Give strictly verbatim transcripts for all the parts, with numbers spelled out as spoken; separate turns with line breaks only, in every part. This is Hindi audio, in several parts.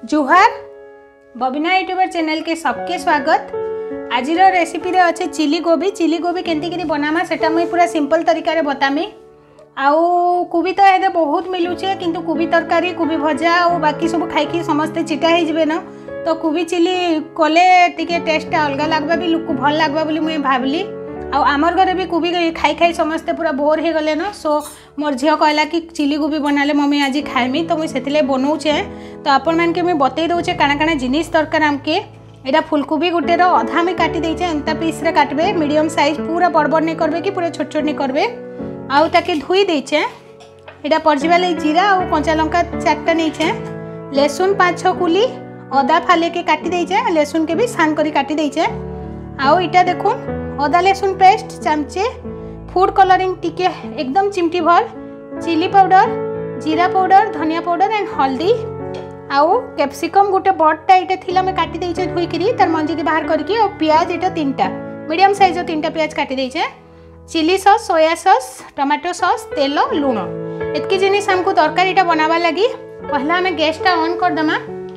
जुहार बबिना यूट्यूबर चैनल के सबके स्वागत। आज रेसिपी रे अच्छे चिली गोभी चिली गोभी केंती बनामा सेटा मुई पूरा सिंपल तरीका रे बतामी। आउ कोबी तो ये बहुत मिलूचे किंतु कोबी तरकारी कोबी भजा और बाकी सब खाई समस्ते चिटा हो जाए न, तो कोबी चिली कले टिके टेस्ट अलग लगवा भी लोक भल लगवा बोली मुई भावली। आमर घरे भी कोबी खाई खाई समस्ते पूरा बोर हो गले न, सो मोर झील कहला कि चिली गोभी बनाले मम्मी आज खाइमी, तो मुझे से बनाऊे। तो आपण मैंने मुझे बतई दूचे काଣା काଣା जिनिस दरकार आमके। यहाँ फुलकोबी गोटे अधा में काटी देचे एंता पीस रे काटबे, मीडियम साइज पूरा बड़ बड़ नहीं करबे कि पूरा छोट छोट नहीं करबे। आउ ताके धुई देचे। यहाँ पड़वा लगे जीरा और कंचा लंका चारटा नहीं, लेसुन पाँच छः कुली, अदा फाले के काटी देचे, लेसुन के भी सान करी काटी देचे। आउ इटा देखुन अदा लेसुन पेस्ट चमचे, फूड कलरिंग टिके एकदम चिमटी भर, चिली पाउडर, जीरा पाउडर, धनिया पाउडर एंड हल्दी। आउ कैप्सिकम गोटे बड़टा ये थिला मैं काटी देचे धोईकरी तार मंजी के बाहर करके, और प्याज ये तीन टा मीडियम साइज तीन टा प्याज काटी देचे, chilli sauce, soya sauce, tomato sauce, तेल, लुण एतकी जिनिस हमको दरकार यहाँ बनावा लगी। पहला आम गैसटा ऑन करदमा।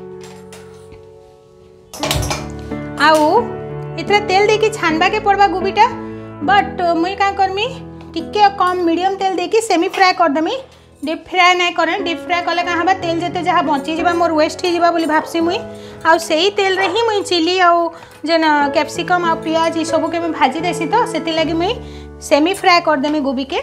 आउ इतना तेल देकी छानबा के पड़वा गोबीटा, बट मुई क्या करमी टिके कम मीडियम तेल देकी सेमी फ्राए करदेमी। डीप फ्राए नहीं करें, डीप फ्राए कले क्या हाँ तेल जिते जहाँ बची जा मोर वेस्ट हो बोली भावसी मुई। आउ से तेल रे ही मुई चिली आउ जेन कैप्सिकम आ पियाज ये सब के भाजी देसी, तो से लगी मुई सेमी फ्राए करदेमी गोबी के।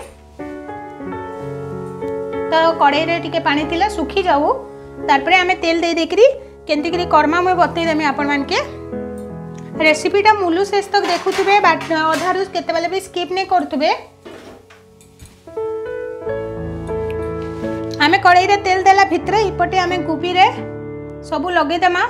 तो कड़ाई रे टिके पानी थिला सुखी जाऊ, तारपरे आमे तेल दे देकरी केंती करी कर्मा मुई बतई देमी आपण मान के। रेसिपीटा मूलू शेष तक देखुवे, अधारू केते बेले भी स्किप नहीं करुवे। आमे कड़ाई रे तेल देला भितर इपटे आमे गोबी रे सबू लगे देमा।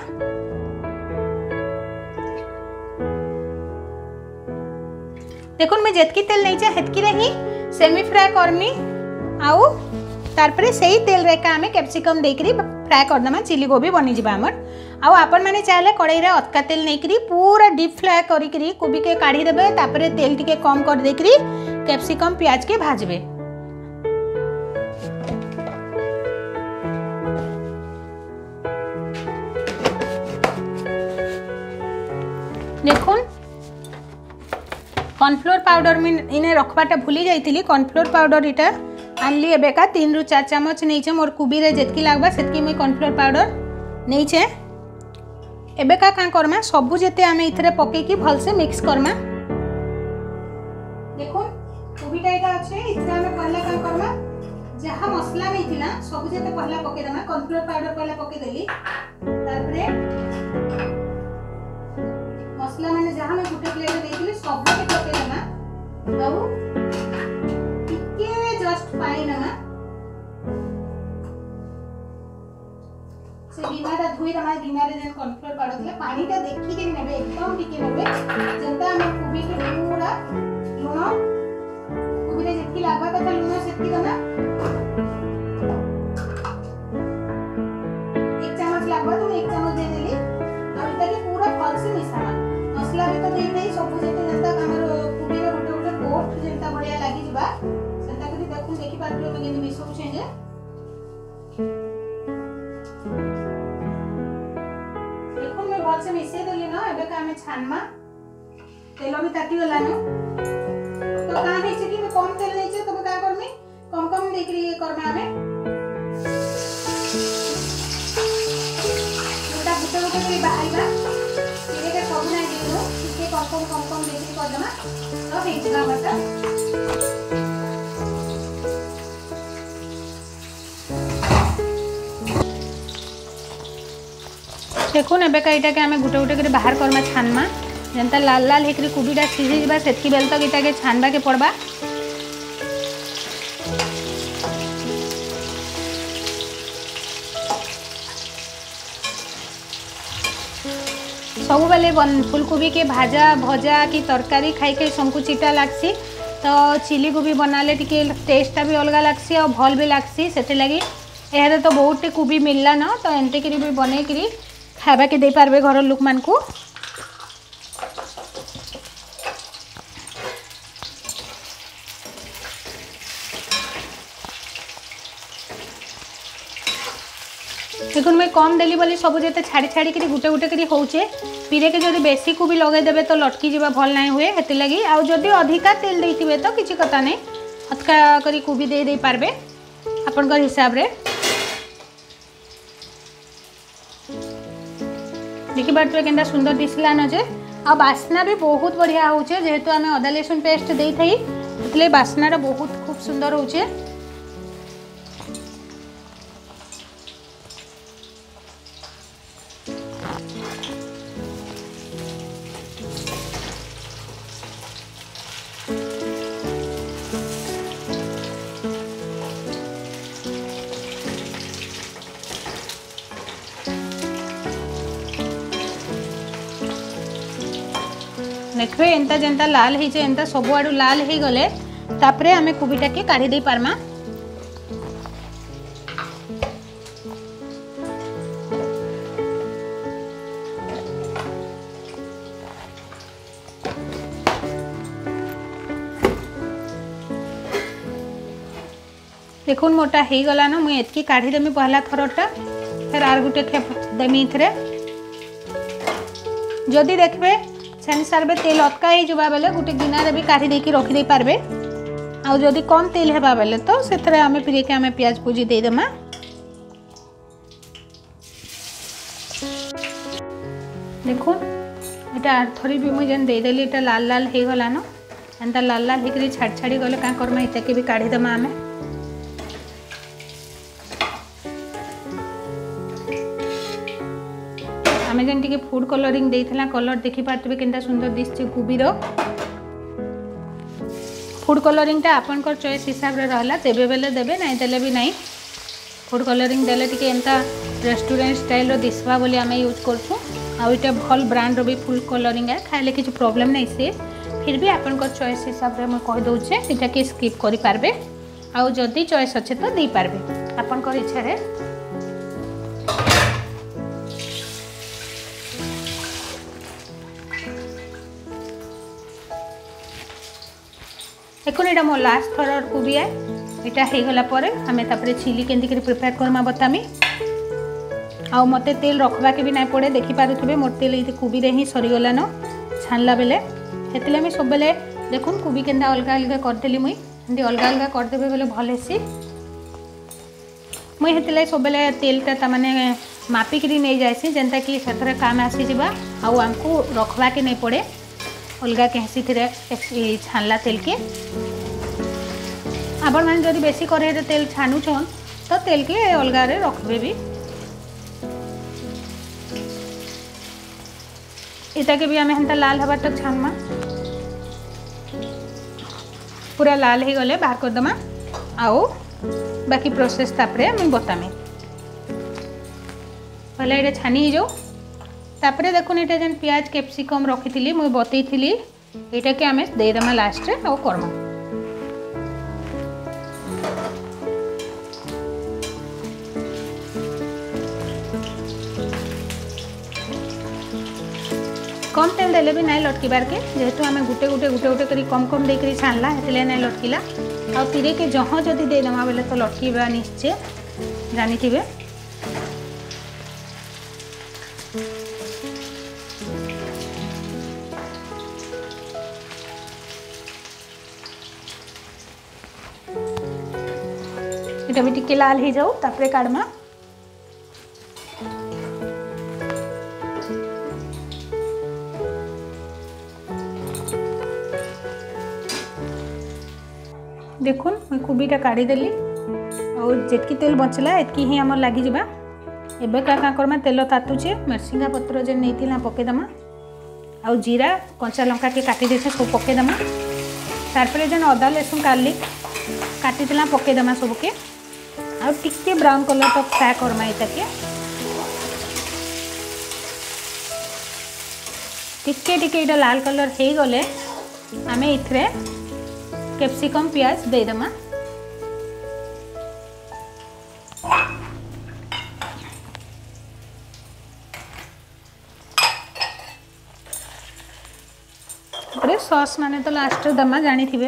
देखुन मैं जेतकी तेल नहीं चाहे हेतकी रे ही सेमी फ्राए करमी। आउ तारपरे सही तेल रे का आमे कैप्सिकम देकरी फ्राए कर देमा, चिली गोभी बनी जिबा हमर। आउ आपण माने चाहले कड़ाई रे अतका तेल नहीं करी पूरा डीप फ्राए करी करी कोबी के काढ़ी देबे, तापरे तेल टिके कम कर देकरी कैप्सिकम प्याज के भाजबे। देखुन कॉर्नफ्लोर पाउडर में इने रखबाटा भूली जाइतिली, कॉर्नफ्लोर पाउडर इटा आनली एबेका तीन रु चार चमच नहीं, मोर कोबी रे जेतकी लागबा सेतकी मुई कॉर्नफ्लोर पाउडर नहीं। एबेका का करमा सबू जेते आमे इथरे पकेकी भलसे मिक्स करमा। देखुन कोबीटा इटा अछि, इथरे आमे पहला का करमा जहा मसला नहीं थिला सबू जेते पहला पके देमा। कॉर्नफ्लोर पाउडर पहला पके देली, तारपरे मसला माने जहा मैं गुटे प्लेट देइथिली सब के पके देमा। आउ टिके जस्ट पाई ना से गिनाटा धुई दमा। गिनारे जेन कॉर्नफ्लोर पाउडर थिला पानीटा देखि के नेबे, एकदम टिके नेबे जेंता हम कोबी के पूरा लुण कोबी रे जेतकी लागबा कथा लुण सेतकी दमा। एक चम्मच लागबा तो एक चम्मच दे देली। अब इता के पूरा फलसे मिसामा। मसला रे तो दे दे सब जेते जेंता हमर कोबी रे गोटे गोटे कोट जेंता बढ़िया लागी जिबा सेंता करी देखु देखि पारबे हम केनि मिसौ छे जे। से मिसे देली न, एबे का हमें छानमा तेल भी ताती गला न। तो का है कि मैं कम तेल नहीं छे, तो का करमी कम कम देखरी करबा हमें गोटा गुटे गुटे करी बाहाइबा। धीरे के सब ना दिनो के कम कम कम कम देखरी कर देमा, तो हे जगह बता। देखुन एबेका इटा के आमे गुटे गुटे करे बाहर करमा छानमा, जेंता लाल लाल हेकरी कोबीटा सिझी जिबा सेतकी बेल तक इटा के छानबा के पड़बा। सब बेले फुलकोबी के भाजा भजा कि तरकारी खाई खाई सबको चिटा लागसी, तो चिली गोभी बनाले टिके टेस्टा भी अलग लागसी और भल भी लागसी। सेते लगी एहरे तो बहुत कोबी मिलला न, तो एंते करी भी बनै करी खाबा के दे पारबे घर लोक मान को। देखो मैं कम देली बोली सब जो छाड़ी छाड़ी करी गुटे गुटे करी होचे पीरे के जब बेसी को भी लगे देबे तो लटकी जीवा भल नहीं हुए हेति लगी आ जदि अधिका तेल देथिबे तो किछि कथा नहीं हतका करी को भी दे दे पारबे अपन कर हिसाब रे देखि बात केनता सुंदर दिसला न जे आ बास्ना भी बहुत बढ़िया होचे जेहेतु आमे अदा लहसुन पेस्ट देई थई એટલે बास्नाटा बहुत खूब सुंदर होचे। देखिए एंता जेंता लाल है एंता सब आड़ू लाल हो गले तापरे आमे कोबीटा के काढ़ी दे पारमा। देखुन मोटा हो गला न मुई एतकी काढ़ी देमी पहला थरटा फिर आर गुटे खेप देमी इथरे जदि देखबे छानी सारबे तेल अटका ही जुबा बेले गुटे गिनारे भी काढ़ी देकी रखी दे पारबे आ जदि कम तेल हेबा बेले तो सेथरे आमे फिर के आमे प्याज पूजी दे देमा। देखुन एटा थोड़ी भी मुई जन दे देली एटा लाल लाल हे गला न एंता लाल लाल हेकरी छाड़ छाड़ी गले का करमा इता के भी काढ़ी देमा आमे। आमे जन टिके फूड कलरिंग देइथला कलर देखि पारतबे केनता सुंदर दिसचे कोबी रो फूड कलरिंग टा आपन कर चॉइस हिसाब रे रहला देबे बेले देबे नहीं देले भी नहीं फूड कलरिंग देले टिके एंता रेस्टोरेंट स्टाइल रो दिसवा बोली आमे यूज करछु आ इटा भल ब्रांड रो भी फूड कलरिंग है खाइले किछ प्रॉब्लम नहीं से फिर भी आपन कर चॉइस हिसाब रे म कहि दउछे एटा के स्किप करि पारबे आ जदी चॉइस अच्छे तो दे पारबे आपन कर इच्छा रे। देखो ये मो लास्ट थर कोबी है यहाँ हो गला पर आमे तापरे चिली केंदी करी प्रिपेयर करमा बतामी आउ मते तेल रखबा के भी नहीं पड़े देखि पारुथबे मोर तेल ये कोबी रे ही सरी गला न छानला बेले हेतले मैं सब बेले देखुन कोबी केंदा अलग अलग कर देली मुई एंदी अलग अलग कर देबे बेले भल हेसी मुई हेतले सब बेले तेलटा ता माने मापी करी नै जायसी जेंता कि सतरे काम आसी जिबा आउ हमको रखबा के नहीं पड़े अलगा कैसी थे छानला तेल के आपण मैंने जब बेसी कड़े तेल छानुछन तो तेल के अलगा रे रखबे भी इता के भी आमे हंता लाल हवा तक छानमा पूरा लाल ही गले बाहर कर दमा आओ बाकी प्रोसेस तापरे मैं बतामी पहले ये छानी जो तापरे देखुन ये जेन प्याज कैप्सिकम रखी थी मुझे बतई थी यहाँ के आमे देदेमा लास्ट रे और करमा कम तेल देले भी नहीं लटकीबार के जेहेतु आमे गुटे गुटे गुटे गुटे करी कम कम देकरी छानला हेतले नहीं लटकीला आ तीरे के जहाँ जदि देदेमा बेले तो लटकीबा निश्चय जानी थिबे। इटा भी टिके लाल हो जाऊ तापरे काढ़मा देखुन मैं कोबीटा काढ़ी देली और जेतकी तेल बचला एतकी ही हमर लागी जिबा एबे का का करमा तेल तातुचे मिर्सिंगा पत्र जे नैतिला पके दमा और जीरा कंचा लंका के काटी देछे सब पके दमा तारपरे जन अदा लहसुन गार्लिक काटी दिला पके दमा सब के और टिके ब्राउन कलर तक फ्राई करमा इता के टिके टिके इटा लाल कलर हो गले आमे इथरे कैप्सिकम प्याज दे दमा सॉस माने तो लास्ट दमा जानी थिबे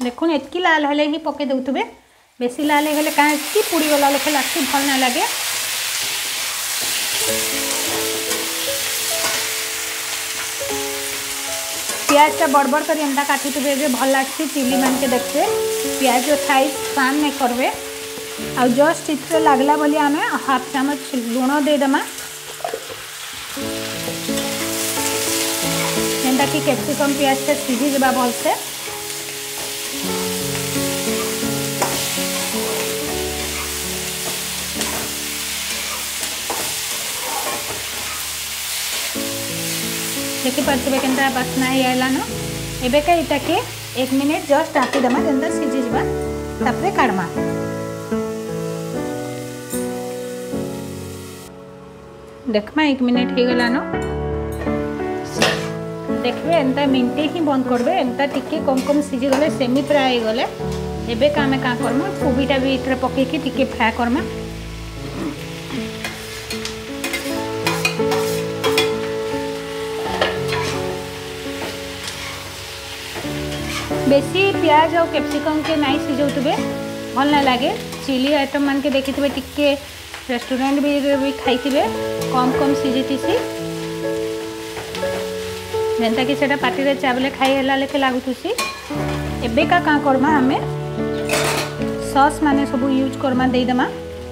देखुन एतकी लाल हेले ही पके देउथबे बेसी लाल हेले का एतकी पुड़ी गला लेखे लागसी भल ना लागे। प्याज टा बड़ बड़ कर एंता काटुथबे जे भल लागसी चिली मान के देखते प्याज जो साइज सान नहीं करबे। आ जस्ट इतने लागला बोली आम हाफ चामच लुण देदेमा जेनटा कि कैप्सिकम प्याज टा सीझी जावा भलसे। देखी पार्थे केनता बास्ना आइलान एबे का इटा के एक मिनिट जस्ट ढाकी देमा जेनता सीझी जावा तापरे काढमा। देखमा एक मिनिट हो गलान देखबे एंता मिनटे ही बंद करबे एंता टिके कम कम सीझी गले सेमी फ्राई गले एबे का आमे का करमा कोबीटा भी इतरे पके के टिके फ्राई करमा। बेसी प्याज और कैप्सिकम के नाई सीझौतबे भल ना लगे। चिली आइटम मान के देखिथे टिके रेस्टोरेंट भी भी खाइथिबे कम कम सीझीथीसी जेनता कि सेटा पार्टी रे चावले खाई हला लेखे लागुथुसी। एबे का का करमा हमें सॉस माने सब यूज करमा दे दमा।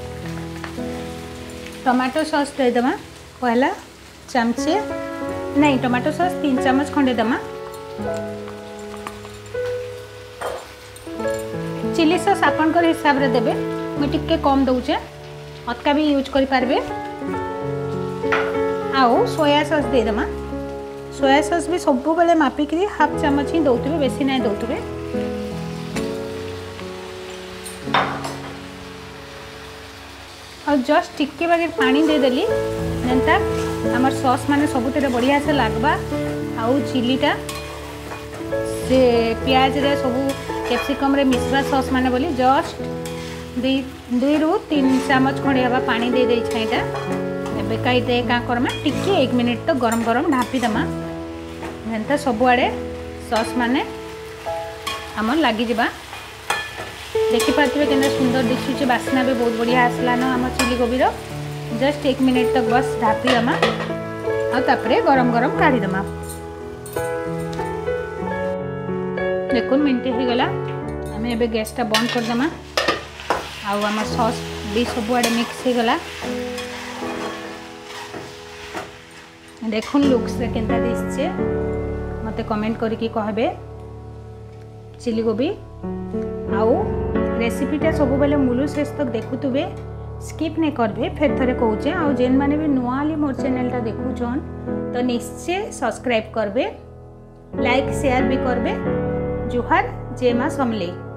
टमाटो सॉस दे दमा पहला चमचे नहीं टमाटो सॉस तीन चम्मच खंडे दमा। चिली सॉस आपन कर हिसाब रे देबे मैं टिके कम दउचे अतका भी यूज करि पारबे। आओ सोया सॉस दे दमा सोया सॉस भी सब बेले मापिक हाफ चामच ही दौथे बेसी ना दौथे। और जस्ट टिके बागे पानी दे देली जेनता हमर सॉस माने सबुतरे बढ़िया से लागबा। आउ चिलीटा से प्याज रे सबू कैप्सिकम रे मिश्रा सॉस माने बोली जस्ट दुई दुई रु तीन चामच खंडे हवा पानी दे दे छाइटा। एबे काइते का करमा टिके एक मिनिट तो गरम गरम ढापी दमा जेनता सबुआड़े सॉस माने आम लगी जावा। देखी पार्थे के सुंदर दिशुचे बास्ना भी बहुत बढ़िया आसलान आम चिली कोबीर। जस्ट एक मिनिट तक बस ढापी दमा आउे गरम गरम काढ़ी दमा। देखुन मिनटे हो गला आम ए गैसटा बंद करदमा आम सॉस भी सबुआड़े मिक्स हो गला। देखुन लुक्स केनता दिसचे मते कमेंट करके कहबे। चिली कोबी आउ रेसिपीटा सब बेले मूलु शेष तक देखुतबे स्किप नहीं करबे। फेर थरे कहूचे आउ जेन माने भी नुआली मोर चैनलटा देखुछन तो निश्चय सब्सक्राइब करबे लाइक शेयर भी करबे। जुहार जय मां समलेई।